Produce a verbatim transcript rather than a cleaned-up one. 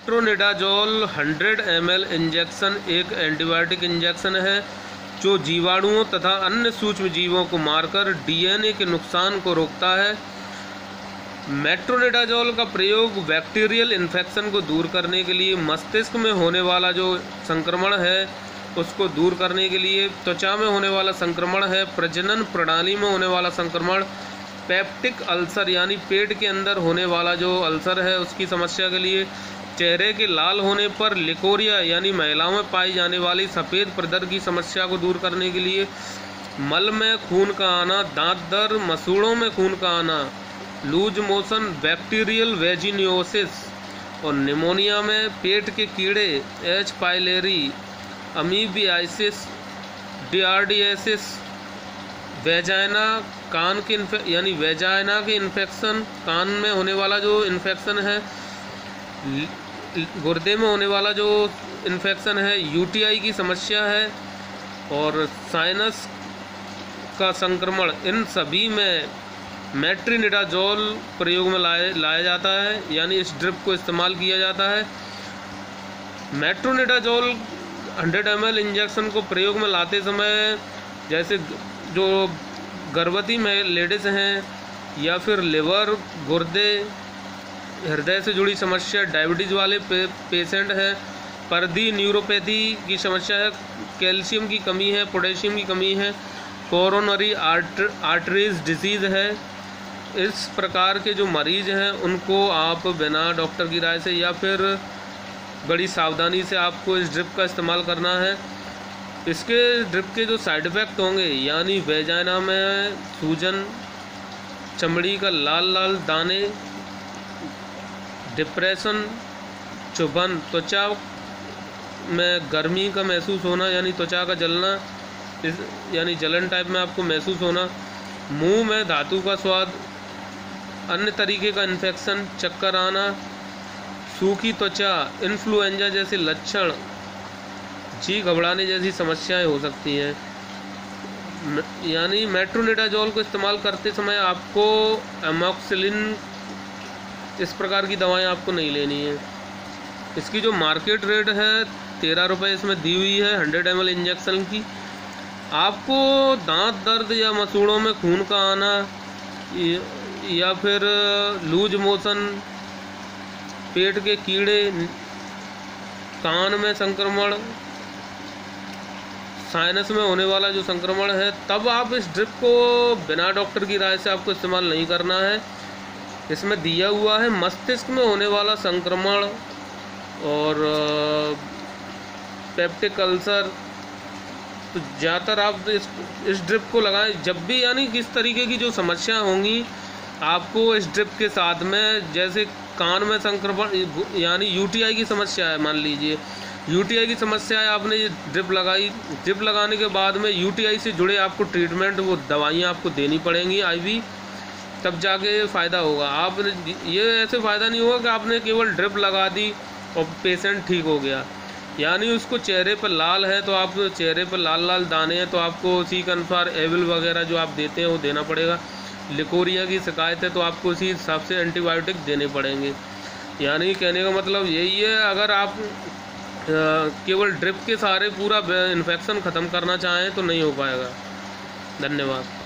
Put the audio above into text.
Metronidazole hundred ML एल इंजेक्शन एक एंटीबायोटिक इंजेक्शन है जो जीवाणुओं तथा अन्य सूक्ष्म जीवों को मारकर डीएनए के नुकसान को रोकता है। मेट्रोनिडाजोल का प्रयोग बैक्टीरियल इन्फेक्शन को दूर करने के लिए, मस्तिष्क में होने वाला जो संक्रमण है उसको दूर करने के लिए, त्वचा में होने वाला संक्रमण है, प्रजनन प्रणाली में होने वाला संक्रमण, पेप्टिक अल्सर यानी पेट के अंदर होने वाला जो अल्सर है उसकी समस्या के लिए, चेहरे के लाल होने पर लिकोरिया यानी महिलाओं में पाई जाने वाली सफ़ेद प्रदर की समस्या को दूर करने के लिए, मल में खून का आना, दांत दर्द, मसूड़ों में खून का आना, लूज मोशन, बैक्टीरियल वेजिनियोसिस और निमोनिया में पेट के कीड़े, H pylori, amoebiasis, giardiasis, vagina कान के यानी वेजाइना के इन्फेक्शन, कान में होने वाला जो इन्फेक्शन है, गुर्दे में होने वाला जो इन्फेक्शन है, यूटीआई की समस्या है और साइनस का संक्रमण, इन सभी में मेट्रोनिडाजोल प्रयोग में लाया लाया जाता है यानी इस ड्रिप को इस्तेमाल किया जाता है। मेट्रोनिडाजोल हंड्रेड एम एल इंजेक्शन को प्रयोग में लाते समय जैसे जो गर्भवती में लेडीज़ हैं या फिर लिवर, गुर्दे, हृदय से जुड़ी समस्या, डायबिटीज़ वाले पे, पेशेंट हैं, पर्दी न्यूरोपैथी की समस्या है, कैल्शियम की कमी है, पोटेशियम की कमी है, कोरोनरी आर्टर आर्टरीज डिजीज़ है, इस प्रकार के जो मरीज़ हैं उनको आप बिना डॉक्टर की राय से या फिर बड़ी सावधानी से आपको इस ड्रिप का इस्तेमाल करना है। इसके ड्रिप के जो साइड इफ़ेक्ट होंगे यानी वेजाइना में सूजन, चमड़ी का लाल लाल दाने, डिप्रेशन, चुभन, त्वचा में गर्मी का महसूस होना यानी त्वचा का जलना, इस यानी जलन टाइप में आपको महसूस होना, मुंह में धातु का स्वाद, अन्य तरीके का इन्फेक्शन, चक्कर आना, सूखी त्वचा, इन्फ्लुएंजा जैसे लक्षण, जी घबराने जैसी समस्याएं हो सकती हैं। यानी मेट्रोनिडाजोल को इस्तेमाल करते समय आपको एमॉक्सिलिन इस प्रकार की दवाएं आपको नहीं लेनी है। इसकी जो मार्केट रेट है तेरह रुपये इसमें दी हुई है हंड्रेड एम एल इंजेक्शन की। आपको दांत दर्द या मसूड़ों में खून का आना या फिर लूज मोशन, पेट के कीड़े, कान में संक्रमण, साइनस में होने वाला जो संक्रमण है, तब आप इस ड्रिप को बिना डॉक्टर की राय से आपको इस्तेमाल नहीं करना है। इसमें दिया हुआ है मस्तिष्क में होने वाला संक्रमण और पेप्टिक अल्सर, तो ज़्यादातर आप इस इस ड्रिप को लगाएं जब भी यानी किस तरीके की जो समस्या होंगी आपको इस ड्रिप के साथ में, जैसे कान में संक्रमण यानी यूटीआई की समस्या है, मान लीजिए यूटीआई की समस्या है, आपने ये ड्रिप लगाई, ड्रिप लगाने के बाद में यूटीआई से जुड़े आपको ट्रीटमेंट, वो दवाइयाँ आपको देनी पड़ेंगी आईवी, तब जाके फ़ायदा होगा। आप ये ऐसे फ़ायदा नहीं होगा कि आपने केवल ड्रिप लगा दी और पेशेंट ठीक हो गया, यानी उसको चेहरे पर लाल है तो आप चेहरे पर लाल लाल दाने हैं तो आपको उसी के अनुसार एविल वगैरह जो आप देते हैं वो देना पड़ेगा। लिकोरिया की शिकायत है तो आपको उसी हिसाब से एंटीबायोटिक देने पड़ेंगे। यानी कहने का मतलब यही है, अगर आप केवल ड्रिप के सहारे पूरा इन्फेक्शन ख़त्म करना चाहें तो नहीं हो पाएगा। धन्यवाद।